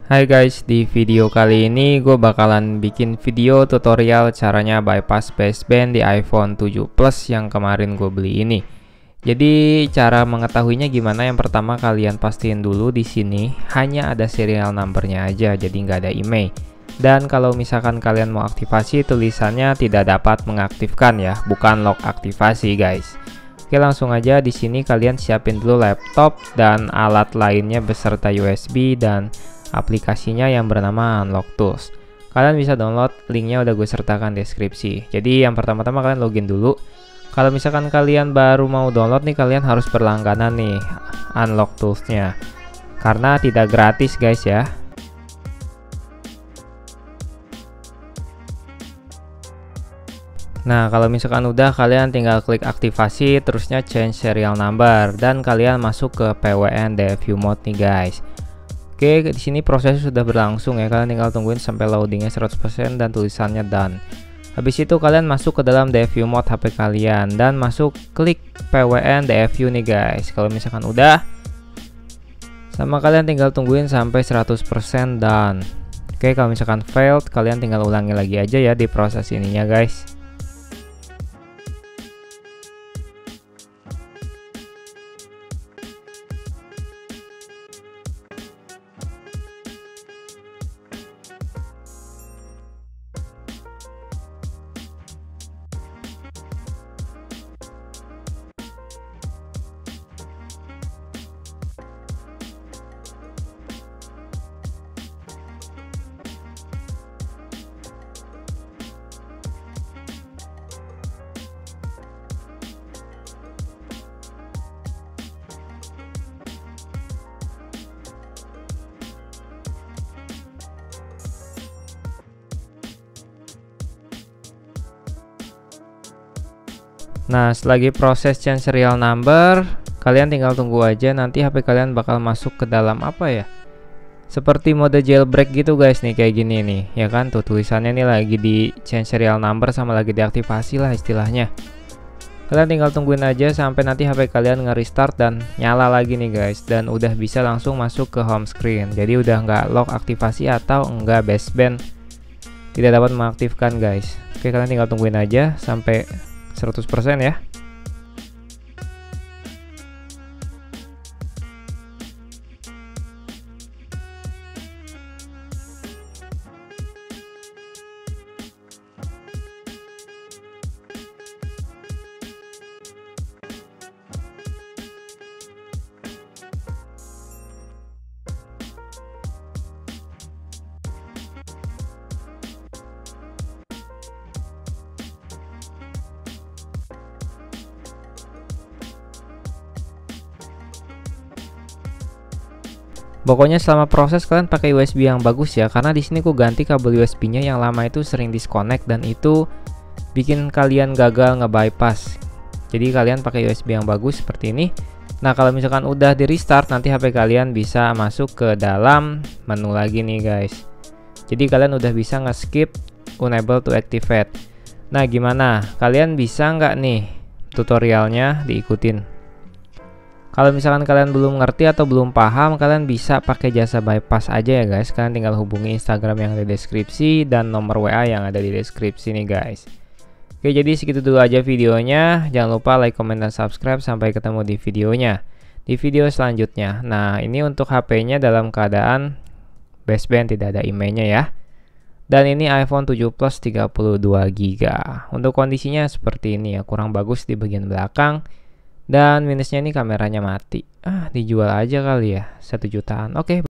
Hai guys, di video kali ini gue bakalan bikin video tutorial caranya bypass baseband di iPhone 7 Plus yang kemarin gue beli ini. Jadi cara mengetahuinya gimana? Yang pertama kalian pastiin dulu di sini hanya ada serial numbernya aja, jadi nggak ada IMEI. Dan kalau misalkan kalian mau aktivasi, tulisannya tidak dapat mengaktifkan ya, bukan lock aktivasi guys. Oke, langsung aja di sini kalian siapin dulu laptop dan alat lainnya beserta USB dan aplikasinya yang bernama Unlock Tools. Kalian bisa download, linknya udah gue sertakan deskripsi. Jadi yang pertama-tama kalian login dulu. Kalau misalkan kalian baru mau download nih, kalian harus berlangganan nih Unlock Tools-nya, karena tidak gratis guys ya. Nah, kalau misalkan udah, kalian tinggal klik aktivasi, terusnya change serial number, dan kalian masuk ke PWN DFU mode nih guys. Oke, di sini prosesnya sudah berlangsung ya, kalian tinggal tungguin sampai loadingnya 100% dan tulisannya done. Habis itu kalian masuk ke dalam DFU mode HP kalian dan masuk klik PWN DFU nih guys. Kalau misalkan udah, sama kalian tinggal tungguin sampai 100% done. Oke, kalau misalkan failed, kalian tinggal ulangi lagi aja ya di proses ininya guys. Nah, selagi proses change serial number, kalian tinggal tunggu aja, nanti HP kalian bakal masuk ke dalam apa ya, seperti mode jailbreak gitu guys nih, kayak gini nih ya kan, tuh tulisannya nih lagi di change serial number sama lagi diaktifasi lah istilahnya. Kalian tinggal tungguin aja sampai nanti HP kalian nge-restart dan nyala lagi nih guys, dan udah bisa langsung masuk ke home screen. Jadi udah nggak lock aktivasi atau enggak baseband tidak dapat mengaktifkan guys. Oke, kalian tinggal tungguin aja sampai 100% ya. Pokoknya selama proses kalian pakai USB yang bagus ya, karena di sini aku ganti kabel USB-nya yang lama itu sering disconnect dan itu bikin kalian gagal nge-bypass. Jadi kalian pakai USB yang bagus seperti ini. Nah, kalau misalkan udah di restart, nanti HP kalian bisa masuk ke dalam menu lagi nih guys. Jadi kalian udah bisa nge-skip unable to activate. Nah, gimana? Kalian bisa nggak nih tutorialnya diikutin? Kalau misalkan kalian belum ngerti atau belum paham, kalian bisa pakai jasa bypass aja ya guys. Kalian tinggal hubungi Instagram yang ada di deskripsi dan nomor WA yang ada di deskripsi nih guys. Oke, jadi segitu dulu aja videonya. Jangan lupa like, comment, dan subscribe. Sampai ketemu di videonya, di video selanjutnya. Nah, ini untuk HP-nya dalam keadaan baseband, tidak ada IMEI-nya ya. Dan ini iPhone 7 Plus 32GB. Untuk kondisinya seperti ini ya, kurang bagus di bagian belakang. Dan minusnya ini kameranya mati. Dijual aja kali ya, 1 jutaan. Oke.